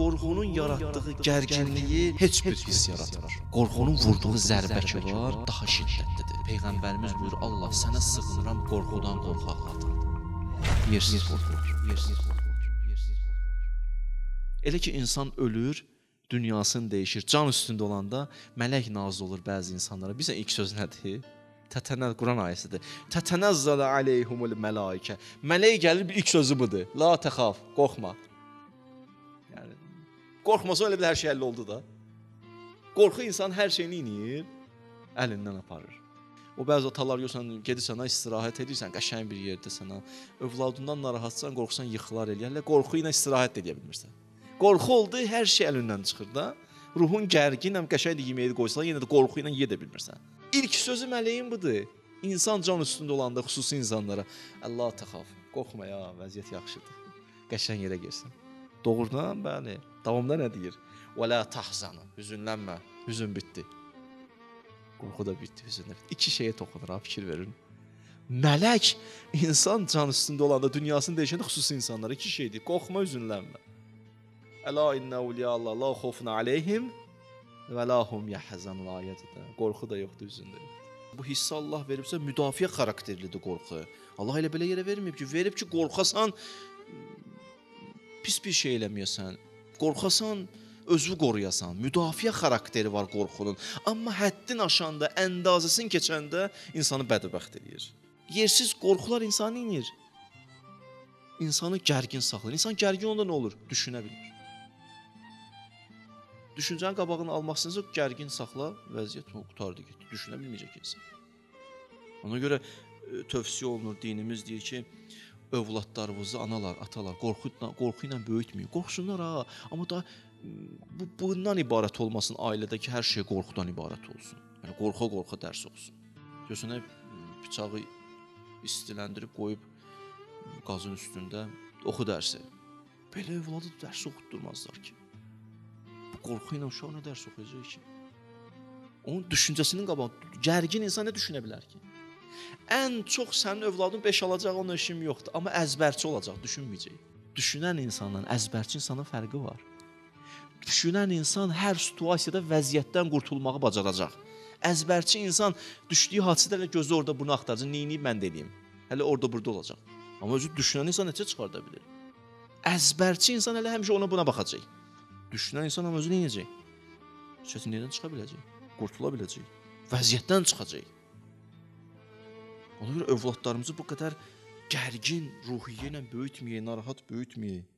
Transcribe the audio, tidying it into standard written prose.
qorxunun yaratdığı gərginliyi heç bir hiss yaratmır. Qorxunun vurduğu zərbə ki var, daha şiddətlidir. Peyğəmbərimiz buyurur, Allah sənə sığınıram qorxudan qorxaqlardan. Yersiz qorxular, yersiz qorxular, yersiz qorxular. Elə ki insan ölür, dünyasını dəyişir. Can üstündə olanda mələk nazil olur bəzi insanlara. Bilirsən ilk söz nədir? Tətənəz Quran ayəsidir. Tətənəzzələ aleyhumul mələikə. Mələk gəlir, ilk sözü budur. La təxaf, qorxma. Yəni qorxmasa elə bir hər şey həll oldu da. Qorxu insan hər şeyini inir, əlindən aparır. O bəzi atalar görsən, gedirsən, istirahət edirsən, qəşəng bir yerdəsən, övladından narahatsan, qorxusan yıxılar eləyərlər. Qorxu ilə istirahət edə bilmirsən. Qorxu oldu, hər şey əlindən çıxır da. Ruhun gərgin, həm qəşəng yeməyi qoysan, yenə də qorxu ilə yeyə də bilmirsən. İlk sözü mələyin budur. İnsan can üstündə olanda xüsusi insanlara, Allah təxaf, qorxma ya, vəziyyət yaxşıdır. Qəşəng yerə girsən. Doğrudan, bəli. Davamda nə deyir? Və la tahzanı, hüzünlənmə, hüzün bitdi. Qorxu da bitdi, hüzün də bitdi. İki şeyə toxunur, fikir verin. Mələk insan can üstündə olanda dünyasını dəyişəndə xüsusi insanlara iki şeydir. Qorxma, hüzünlənmə. Əla innə awliya Allah la xofun aleyhim və la hum yahzanun ayətidir. Qorxu da yoxdur, hüzün də yoxdur. Bu hissi Allah veribsə müdafiə xarakterlidir qorxu. Allah elə belə yerə verməyib ki, verib ki qorxasan pis bir şey eləməyəsən. Qorxasan özünü qoruyasan. Müdafiə xarakteri var qorxunun. Amma həddin aşanda, əndazəsini keçəndə insanı bədbəxt eləyir. Yersiz qorxular insanı inir. İnsanı gərgin saxlayır. İnsan gərgin onda nə olur? Düşünə bilmir. Düşüncənin qabağını almaqsınızsa gərgin saxla, vəziyyət qutardı getdi. Düşünə bilməyəcək insan. Ona görə tövsiyə olunur, dinimiz deyir ki, övladlarınızı analar, atalar qorxu ilə böyütməyin. Qorxsunlar ha, amma da bundan ibarət olmasın ailədəki hər şey qorxudan ibarət olsun. Yəni qorxa-qorxa dərs olsun. Görsən bıçağı istiləndirib qoyub qazın üstündə oxu dərsi. Belə övladı dərs oxutdurmazlar ki. Bu qorxu ilə uşaq nə dərs oxuyacaq ki? Onun düşüncəsinin qabağında gərgin insan nə düşünə bilər ki? Ən çox sənin övladın 5 alacaq, onun işim yoxdur. Amma əzbərçi olacaq, düşünməyəcək. Düşünən insanla əzbərçi insanın fərqi var. Düşünən insan hər situasiyada vəziyyətdən qurtulmağı bacaracaq. Əzbərçi insan düşdüyü hadisələrlə gözü orada bunu axtaracaq. Neyiniyib mən də eləyim. Hələ orada burada olacaq. Amma özü düşünən insan necə çıxarda bilir? Əzbərçi insan hələ həmişə ona buna baxacaq. Düşünən insan amma özü neyəcək? Çətinlikdən çıxa biləcək. Qurtula biləcək. Vəziyyətdən çıxacaq. Ona görə övladlarımızı bu qədər gərgin ruhiyyə ilə böyütməyək, narahat böyütməyək.